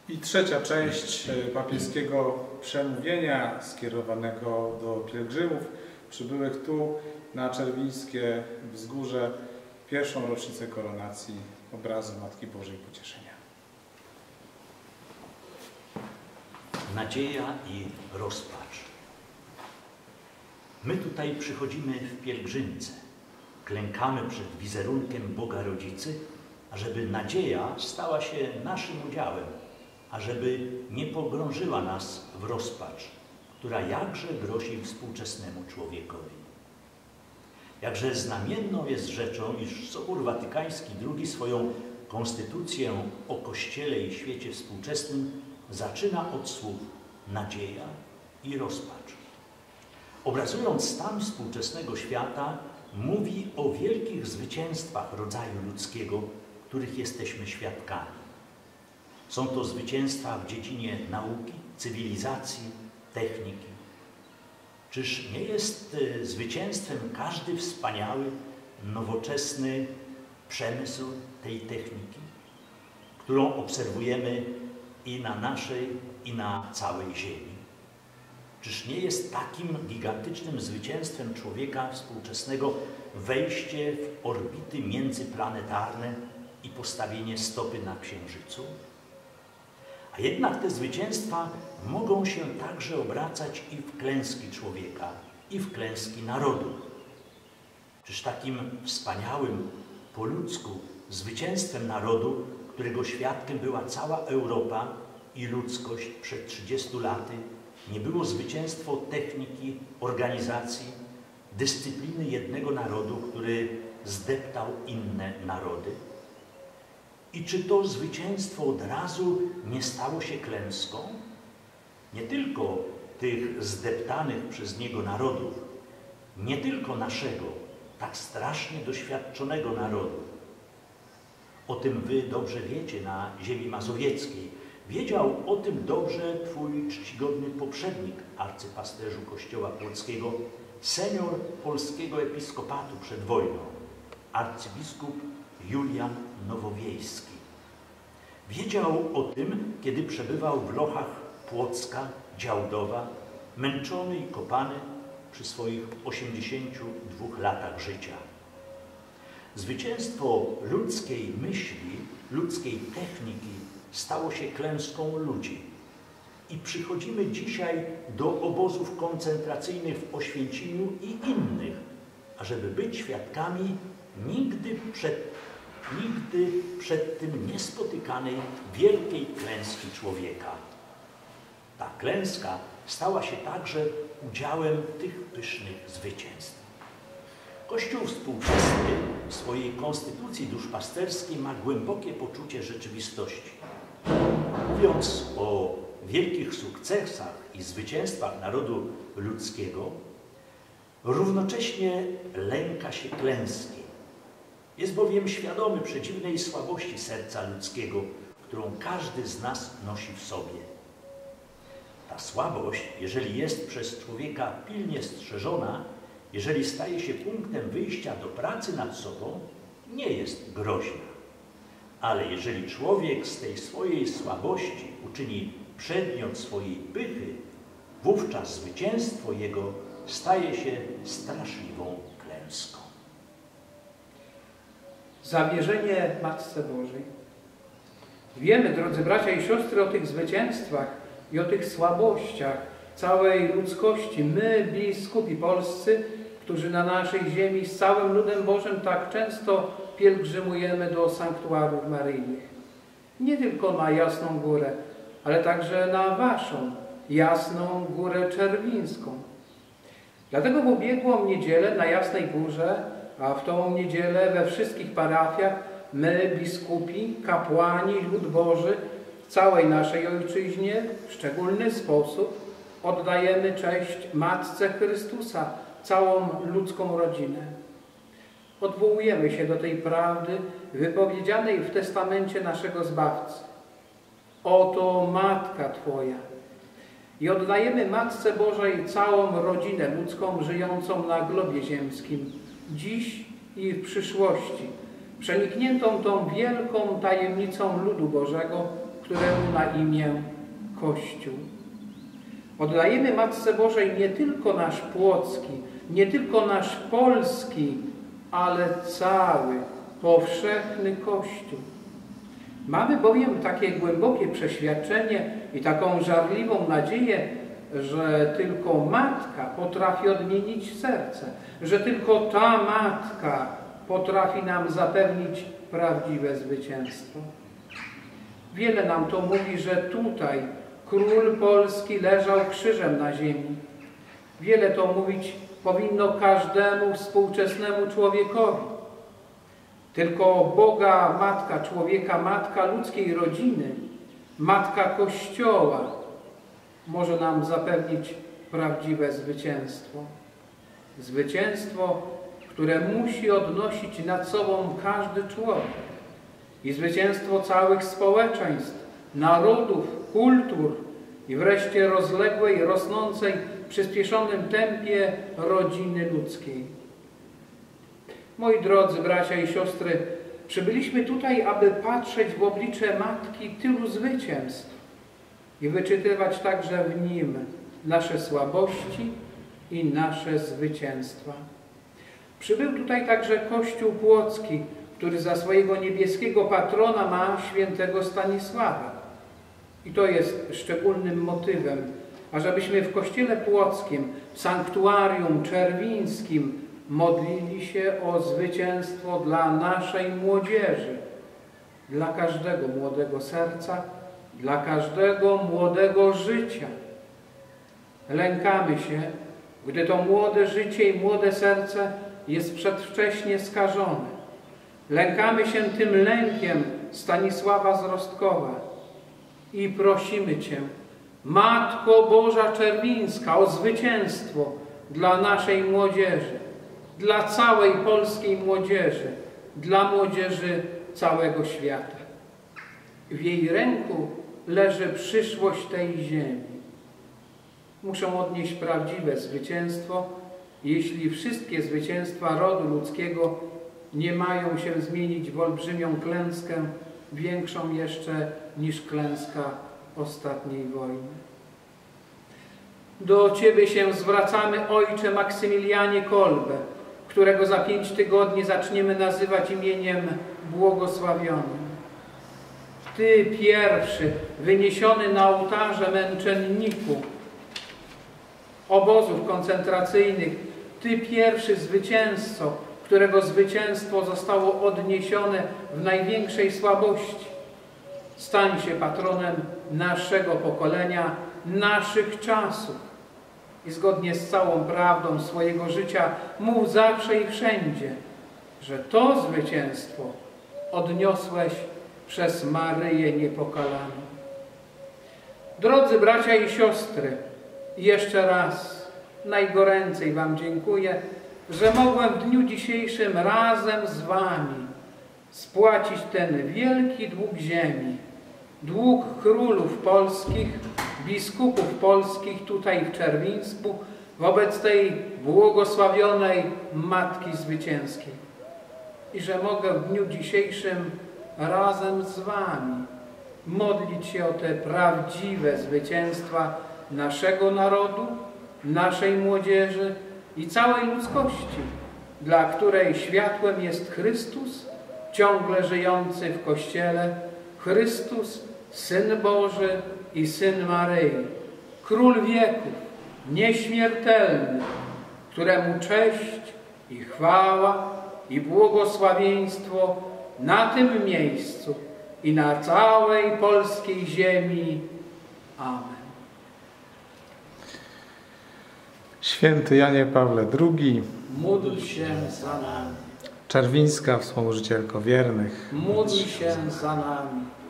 I trzecia część papieskiego przemówienia skierowanego do pielgrzymów przybyłych tu na Czerwińskie Wzgórze w pierwszą rocznicę koronacji obrazu Matki Bożej Pocieszenia. Nadzieja i rozpacz. My tutaj przychodzimy w pielgrzymce, klękamy przed wizerunkiem Boga Rodzicy, ażeby nadzieja stała się naszym udziałem, ażeby nie pogrążyła nas w rozpacz, która jakże grozi współczesnemu człowiekowi. Jakże znamienną jest rzeczą, iż Sobór Watykański II swoją konstytucję o Kościele i świecie współczesnym zaczyna od słów nadzieja i rozpacz. Obrazując stan współczesnego świata, mówi o wielkich zwycięstwach rodzaju ludzkiego, których jesteśmy świadkami. Są to zwycięstwa w dziedzinie nauki, cywilizacji, techniki. Czyż nie jest zwycięstwem każdy wspaniały, nowoczesny przemysł tej techniki, którą obserwujemy i na naszej, i na całej Ziemi? Czyż nie jest takim gigantycznym zwycięstwem człowieka współczesnego wejście w orbity międzyplanetarne i postawienie stopy na Księżycu? A jednak te zwycięstwa mogą się także obracać i w klęski człowieka, i w klęski narodu. Czyż takim wspaniałym po ludzku zwycięstwem narodu, którego świadkiem była cała Europa i ludzkość przed 30 laty, nie było zwycięstwo techniki, organizacji, dyscypliny jednego narodu, który zdeptał inne narody? I czy to zwycięstwo od razu nie stało się klęską? Nie tylko tych zdeptanych przez niego narodów, nie tylko naszego, tak strasznie doświadczonego narodu. O tym wy dobrze wiecie na ziemi mazowieckiej. Wiedział o tym dobrze twój czcigodny poprzednik, arcypasterzu Kościoła Płockiego, senior polskiego episkopatu przed wojną, arcybiskup Julian Nowowiejski. Wiedział o tym, kiedy przebywał w lochach Płocka, Działdowa, męczony i kopany przy swoich 82 latach życia. Zwycięstwo ludzkiej myśli, ludzkiej techniki stało się klęską ludzi. I przychodzimy dzisiaj do obozów koncentracyjnych w Oświęcimiu i innych, ażeby być świadkami nigdy przed tym niespotykanej wielkiej klęski człowieka. Ta klęska stała się także udziałem tych pysznych zwycięstw. Kościół współczesny w swojej konstytucji duszpasterskiej ma głębokie poczucie rzeczywistości. Mówiąc o wielkich sukcesach i zwycięstwach narodu ludzkiego, równocześnie lęka się klęski. Jest bowiem świadomy przedziwnej słabości serca ludzkiego, którą każdy z nas nosi w sobie. Ta słabość, jeżeli jest przez człowieka pilnie strzeżona, jeżeli staje się punktem wyjścia do pracy nad sobą, nie jest groźna. Ale jeżeli człowiek z tej swojej słabości uczyni przedmiot swojej pychy, wówczas zwycięstwo jego staje się straszliwą klęską. Zawierzenie Matce Bożej. Wiemy, drodzy bracia i siostry, o tych zwycięstwach i o tych słabościach całej ludzkości. My, biskupi polscy, którzy na naszej ziemi z całym ludem Bożym tak często pielgrzymujemy do sanktuariów maryjnych. Nie tylko na Jasną Górę, ale także na waszą Jasną Górę Czerwińską. Dlatego w ubiegłą niedzielę na Jasnej Górze, a w tą niedzielę we wszystkich parafiach, my, biskupi, kapłani, lud Boży w całej naszej ojczyźnie w szczególny sposób oddajemy cześć Matce Chrystusa, całą ludzką rodzinę. Odwołujemy się do tej prawdy wypowiedzianej w testamencie naszego Zbawcy. Oto Matka Twoja. I oddajemy Matce Bożej całą rodzinę ludzką żyjącą na globie ziemskim, dziś i w przyszłości, przenikniętą tą wielką tajemnicą ludu Bożego, któremu na imię Kościół. Oddajemy Matce Bożej nie tylko nasz płocki, nie tylko nasz polski, ale cały, powszechny Kościół. Mamy bowiem takie głębokie przeświadczenie i taką żarliwą nadzieję, że tylko Matka potrafi odmienić serce, że tylko ta Matka potrafi nam zapewnić prawdziwe zwycięstwo. Wiele nam to mówi, że tutaj Król Polski leżał krzyżem na ziemi. Wiele to mówić powinno każdemu współczesnemu człowiekowi. Tylko Boga Matka człowieka, Matka ludzkiej rodziny, Matka Kościoła może nam zapewnić prawdziwe zwycięstwo. Zwycięstwo, które musi odnosić nad sobą każdy człowiek. I zwycięstwo całych społeczeństw, narodów, kultur i wreszcie rozległej, rosnącej w przyspieszonym tempie rodziny ludzkiej. Moi drodzy bracia i siostry, przybyliśmy tutaj, aby patrzeć w oblicze Matki tylu zwycięstw i wyczytywać także w nim nasze słabości i nasze zwycięstwa. Przybył tutaj także Kościół Płocki, który za swojego niebieskiego patrona ma świętego Stanisława. I to jest szczególnym motywem, ażebyśmy w Kościele Płockim, w sanktuarium czerwińskim modlili się o zwycięstwo dla naszej młodzieży, dla każdego młodego serca, dla każdego młodego życia. Lękamy się, gdy to młode życie i młode serce jest przedwcześnie skażone. Lękamy się tym lękiem Stanisława z Rostkowa i prosimy Cię, Matko Boża Czerwińska, o zwycięstwo dla naszej młodzieży, dla całej polskiej młodzieży, dla młodzieży całego świata. W jej ręku leży przyszłość tej ziemi. Muszą odnieść prawdziwe zwycięstwo, jeśli wszystkie zwycięstwa rodu ludzkiego nie mają się zmienić w olbrzymią klęskę, większą jeszcze niż klęska ostatniej wojny. Do Ciebie się zwracamy, Ojcze Maksymilianie Kolbe, którego za 5 tygodni zaczniemy nazywać imieniem błogosławionym. Ty pierwszy, wyniesiony na ołtarze męczenniku obozów koncentracyjnych, Ty pierwszy zwycięzco, którego zwycięstwo zostało odniesione w największej słabości. Stań się patronem naszego pokolenia, naszych czasów i zgodnie z całą prawdą swojego życia mów zawsze i wszędzie, że to zwycięstwo odniosłeś przez Maryję Niepokalaną. Drodzy bracia i siostry, jeszcze raz najgoręcej Wam dziękuję, że mogłem w dniu dzisiejszym razem z Wami spłacić ten wielki dług ziemi, dług królów polskich, biskupów polskich tutaj w Czerwińsku wobec tej błogosławionej Matki Zwycięskiej. I że mogę w dniu dzisiejszym razem z Wami modlić się o te prawdziwe zwycięstwa naszego narodu, naszej młodzieży i całej ludzkości, dla której światłem jest Chrystus, ciągle żyjący w Kościele, Chrystus, Syn Boży i Syn Maryi, Król wieków, nieśmiertelny, któremu cześć i chwała i błogosławieństwo na tym miejscu i na całej polskiej ziemi. Amen. Święty Janie Pawle II, Módl się za nami. Czerwińska Wspomożycielko wiernych, Módl się za nami.